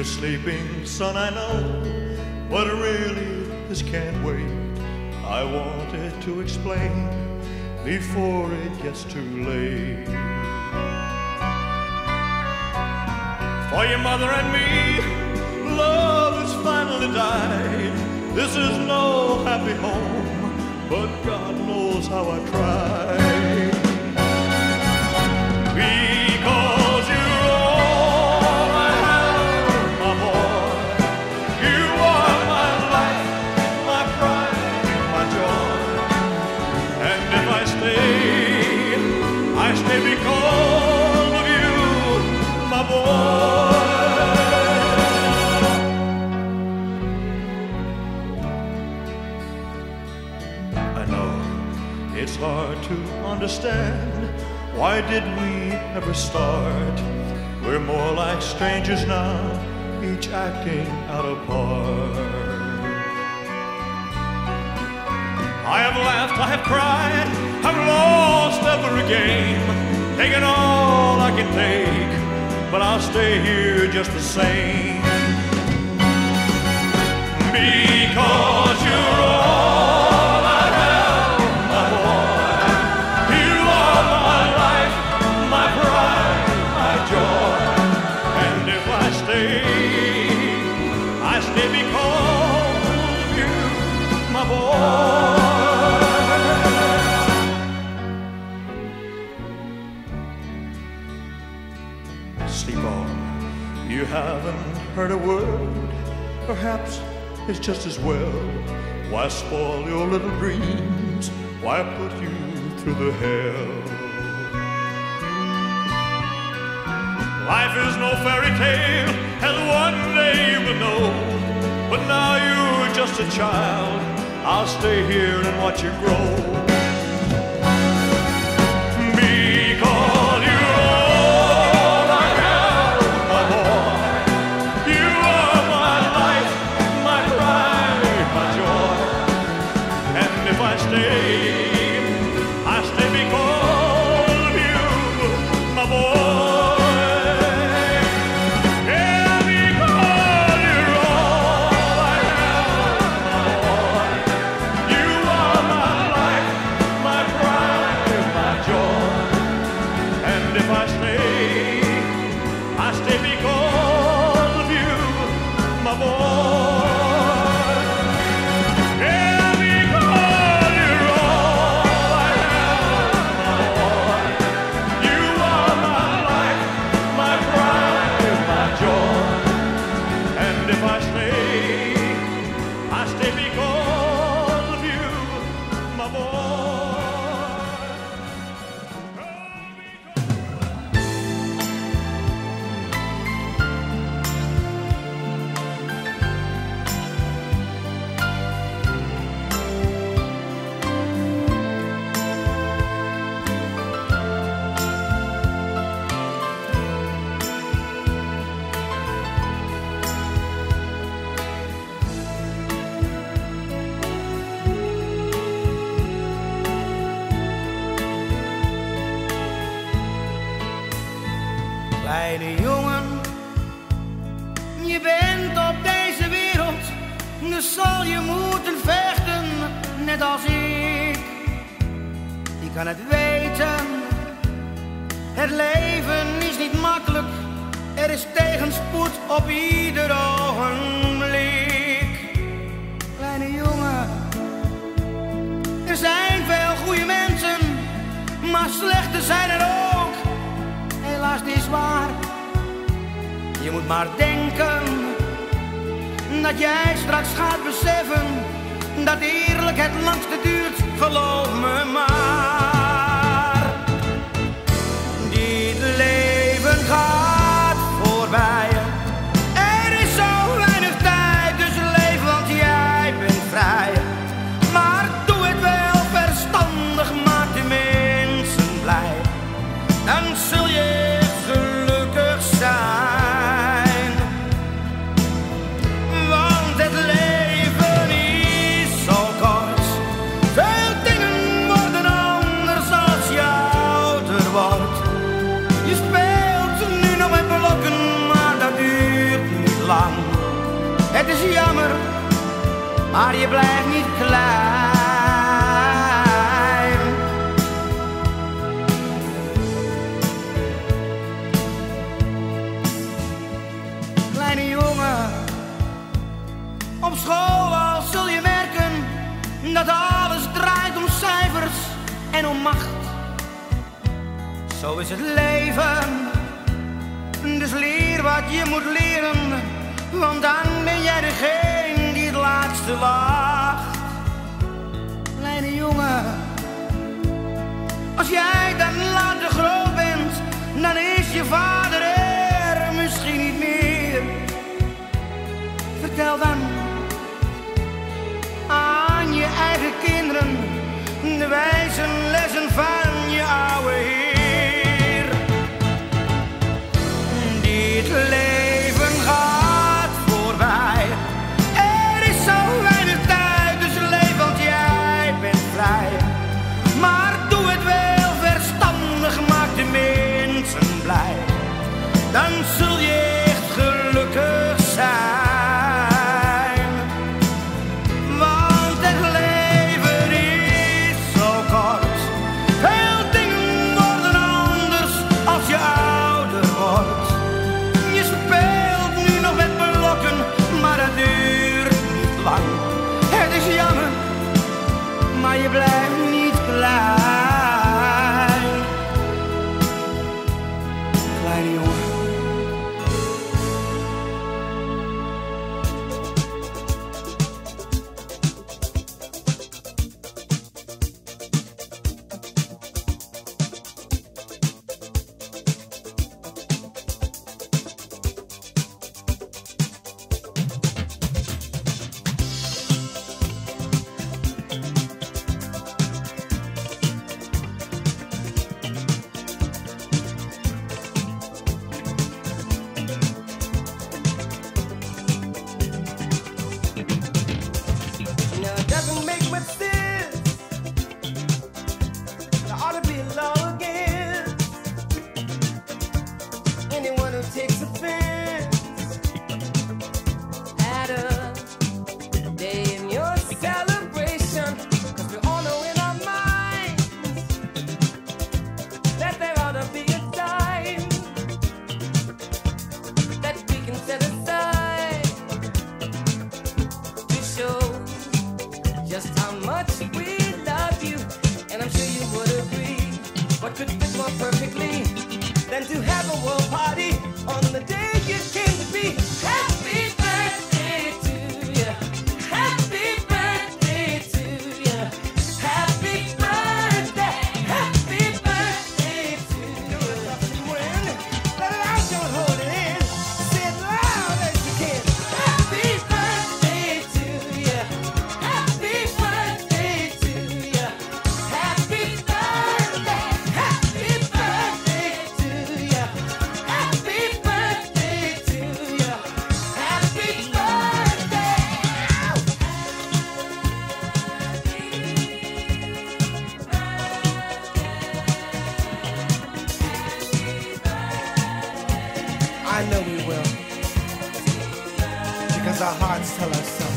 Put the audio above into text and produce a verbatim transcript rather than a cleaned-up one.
Dear sleeping son, I know what really is can't wait. I wanted to explain before it gets too late. For your mother and me, love has finally died. This is no happy home, but God knows how I tried. Because you're all I have, my boy. You are my life, my pride, my joy. And if I stay, I stay because of you, my boy. I know it's hard to understand. Why did we ever start? We're more like strangers now, each acting out a part. I have laughed, I have cried, I've lost every game, taken all I can take, but I'll stay here just the same. Because you're all I have, my boy. You are my life, my pride, my joy. And if I stay, I stay because of you, my boy. Sleep on, you haven't heard a word. Perhaps it's just as well. Why spoil your little dreams? Why put you through the hell? Life is no fairy tale, and one day you will know. But now you're just a child. I'll stay here and watch you grow. Because you're all I have, my boy. You are my life, my pride, my joy. And if I stay, I stay because of you, my boy. Kleine jongen, je bent op deze wereld, dus zal je moeten vechten, net als ik. Je kan het weten, het leven is niet makkelijk, er is tegenspoed op ieder ogenblik. Kleine jongen, er zijn veel goede mensen, maar slechte zijn er ook. Helaas, het is waar. Je moet maar denken dat jij straks gaat beseffen dat eerlijk het langste duurt, geloof me maar. Dit leven gaat voorbij. Er is zo weinig tijd, dus leef, want jij bent vrij. Maar doe het wel verstandig, maak de mensen blij. Dan zul je gelukkig zijn. Want het leven is zo kort. Veel dingen worden anders als je ouder wordt. Je speelt nu nog met blokken, maar dat duurt niet lang. Het is jammer, maar je blijft niet klein. Kleine jongen, op school al zul je merken dat alles draait om cijfers en om macht. Zo is het leven, dus leer wat je moet leren, want dan ben jij degene die het laatste wacht. Kleine jongen, als jij dan later groot bent, dan is je vader er misschien niet meer. Vertel dan aan je eigen kinderen de wijze lessen van je oude heer. Dit leven gaat voorbij, er is zo weinig tijd, dus leef want jij bent vrij. Maar doe het wel verstandig, maak de mensen blij, dan zul je echt gelukkig zijn. Maar je blijft niet klein. Kleine jongen. Takes offense at a day in your celebration, 'cause we all know in our minds that there ought to be a time that we can set aside to show just how much we love you. And I'm sure you would agree, what could fit more perfectly than to have a world party on the day you came to be. Happy birthday to you. Happy birthday to you. Happy birthday. Happy birthday to you. When let it out, don't hold it in. Say it loud as you can. Happy birthday to you. Happy birthday to you. Happy birthday. Happy birthday to you. Happy birthday to you. Happy birthday. I know we will, because our hearts tell us so.